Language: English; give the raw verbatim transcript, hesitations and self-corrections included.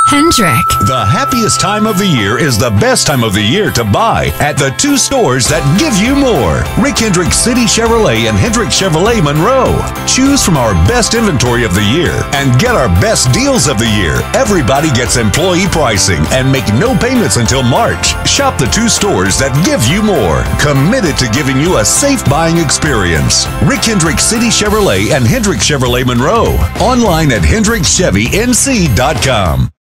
Hendrick. The happiest time of the year is the best time of the year to buy at the two stores that give you more. Rick Hendrick City Chevrolet and Hendrick Chevrolet Monroe. Choose from our best inventory of the year and get our best deals of the year. Everybody gets employee pricing and make no payments until March. Shop the two stores that give you more. Committed to giving you a safe buying experience. Rick Hendrick City Chevrolet and Hendrick Chevrolet Monroe. Online at hendrick chevy n c dot com.